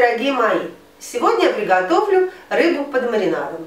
дорогие мои! Сегодня я приготовлю рыбу под маринадом.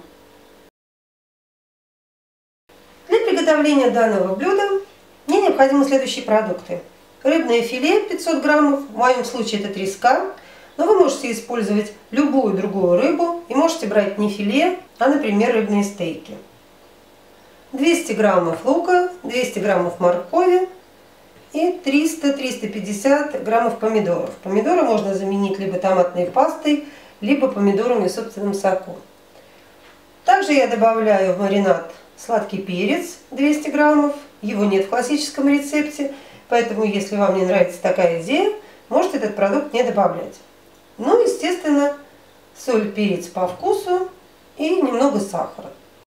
Для приготовления данного блюда мне необходимы следующие продукты. Рыбное филе 500 граммов, в моем случае это треска, но вы можете использовать любую другую рыбу и можете брать не филе, а, например, рыбные стейки. 200 граммов лука, 200 граммов моркови и 300-350 граммов помидоров. Помидоры можно заменить либо томатной пастой, либо помидорами в собственном соку. Также я добавляю в маринад сладкий перец 200 граммов. Его нет в классическом рецепте, поэтому если вам не нравится такая идея, можете этот продукт не добавлять. Ну, естественно, соль, перец по вкусу и немного сахара.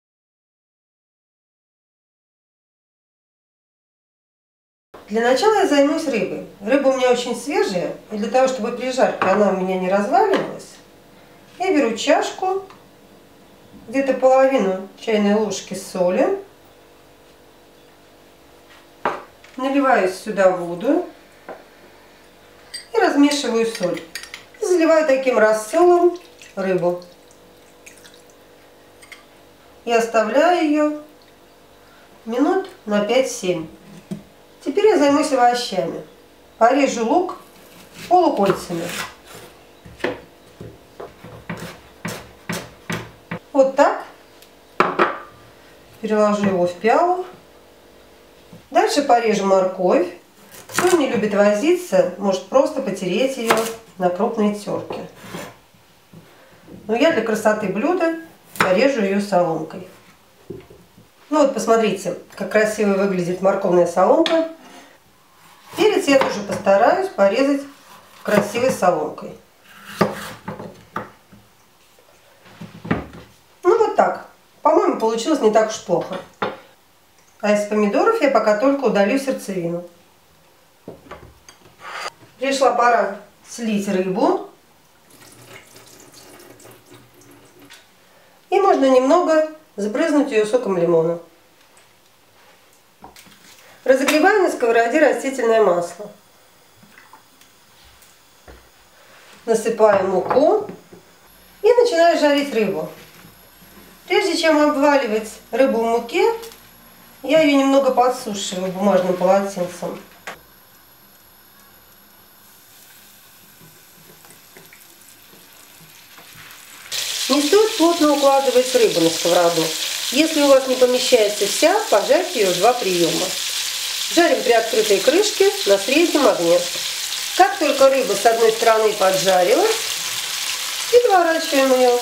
Для начала я займусь рыбой. Рыба у меня очень свежая, и для того, чтобы при жарке она у меня не разваливалась, я беру чашку, где-то половину чайной ложки соли, наливаю сюда воду и размешиваю соль. И заливаю таким рассолом рыбу. И оставляю ее минут на 5-7. Теперь я займусь овощами. Порежу лук полукольцами. Вот так. Переложу его в пиалу. Дальше порежу морковь. Кто не любит возиться, может просто потереть ее на крупной терке. Но я для красоты блюда порежу ее соломкой. Ну вот посмотрите, как красиво выглядит морковная соломка. Перец я тоже постараюсь порезать красивой соломкой. Ну вот так. По-моему, получилось не так уж плохо. А из помидоров я пока только удалю сердцевину. Пришла пора слить рыбу. И можно немного сбрызнуть ее соком лимона. Разогреваю на сковороде растительное масло. Насыпаю муку и начинаю жарить рыбу. Прежде чем обваливать рыбу в муке, я ее немного подсушиваю бумажным полотенцем. Не стоит плотно укладывать рыбу на сковороду. Если у вас не помещается вся, пожарьте ее в 2 приема. Жарим при открытой крышке на среднем огне. Как только рыба с одной стороны поджарилась, переворачиваем ее.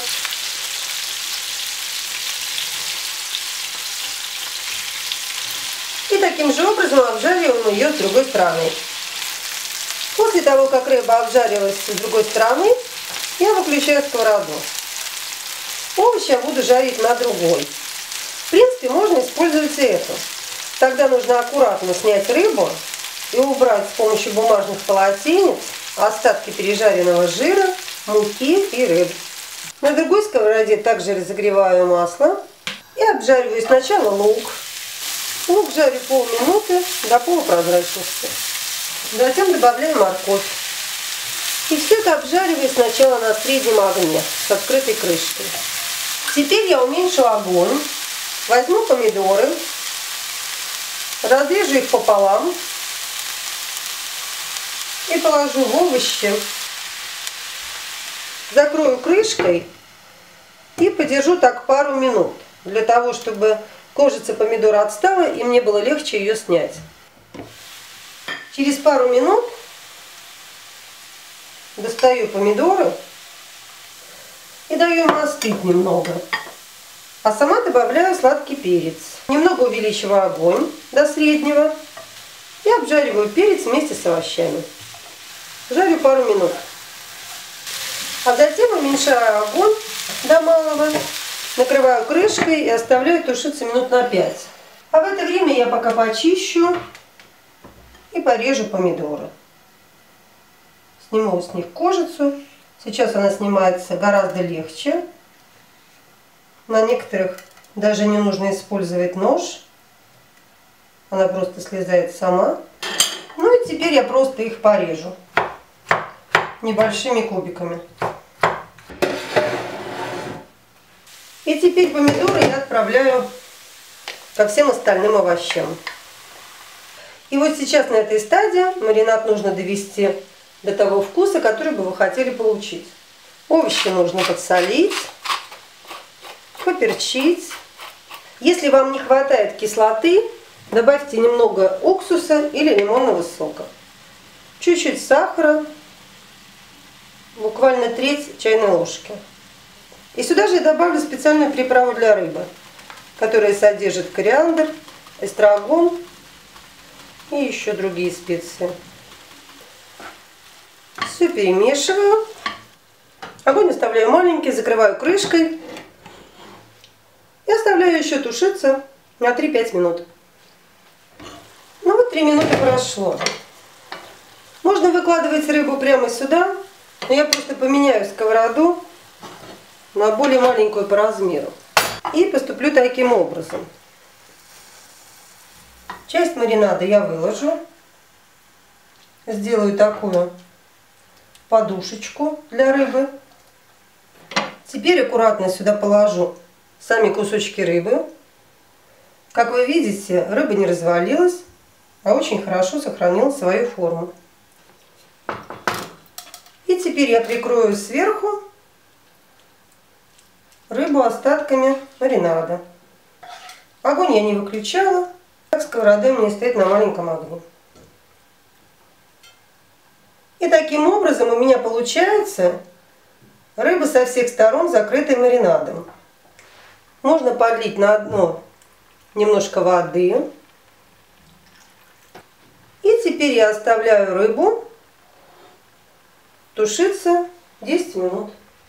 И таким же образом обжариваем ее с другой стороны. После того, как рыба обжарилась с другой стороны, я выключаю сковороду. Овощи я буду жарить на другой. В принципе, можно использовать и эту. Тогда нужно аккуратно снять рыбу и убрать с помощью бумажных полотенец остатки пережаренного жира, муки и рыбы. На другой сковороде также разогреваю масло и обжариваю сначала лук. Лук жарю полминуты до полупрозрачности. Затем добавляю морковь. И все это обжариваю сначала на среднем огне с открытой крышкой. Теперь я уменьшу огонь, возьму помидоры, разрежу их пополам и положу в овощи. Закрою крышкой и подержу так пару минут, для того, чтобы кожица помидора отстала и мне было легче ее снять. Через пару минут достаю помидоры и даю им остыть немного. А сама добавляю сладкий перец. Немного увеличиваю огонь до среднего и обжариваю перец вместе с овощами. Жарю пару минут. А затем уменьшаю огонь до малого, накрываю крышкой и оставляю тушиться минут на 5. А в это время я пока почищу и порежу помидоры. Сниму с них кожицу. Сейчас она снимается гораздо легче. На некоторых даже не нужно использовать нож. Она просто слезает сама. Ну и теперь я просто их порежу небольшими кубиками. И теперь помидоры я отправляю ко всем остальным овощам. И вот сейчас на этой стадии маринад нужно довести до того вкуса, который бы вы хотели получить. Овощи нужно подсолить, поперчить. Если вам не хватает кислоты, добавьте немного уксуса или лимонного сока. Чуть-чуть сахара, буквально треть чайной ложки. И сюда же я добавлю специальную приправу для рыбы, которая содержит кориандр, эстрагон и еще другие специи. Все перемешиваю. Огонь оставляю маленький, закрываю крышкой и оставляю еще тушиться на 3-5 минут. Ну вот 3 минуты прошло. Можно выкладывать рыбу прямо сюда, но я просто поменяю сковороду на более маленькую по размеру. И поступлю таким образом. Часть маринада я выложу. Сделаю такую подушечку для рыбы. Теперь аккуратно сюда положу сами кусочки рыбы. Как вы видите, рыба не развалилась, а очень хорошо сохранила свою форму. И теперь я прикрою сверху рыбу остатками маринада. Огонь я не выключала, так сковорода у меня стоит на маленьком огне. И таким образом у меня получается рыба со всех сторон закрытая маринадом. Можно подлить на дно немножко воды. И теперь я оставляю рыбу тушиться 10 минут.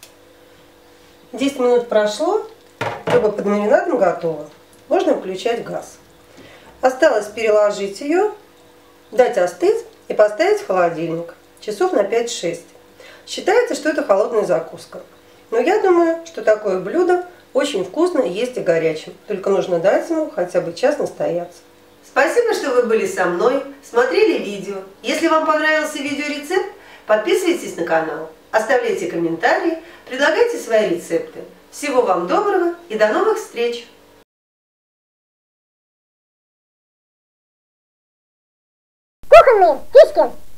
10 минут прошло, рыба под маринадом готова. Можно включать газ. Осталось переложить ее, дать остыть и поставить в холодильник часов на 5-6. Считается, что это холодная закуска. Но я думаю, что такое блюдо очень вкусно есть и горячим. Только нужно дать ему хотя бы час настояться. Спасибо, что вы были со мной, смотрели видео. Если вам понравился видеорецепт, подписывайтесь на канал, оставляйте комментарии, предлагайте свои рецепты. Всего вам доброго и до новых встреч! Кухонные фишки.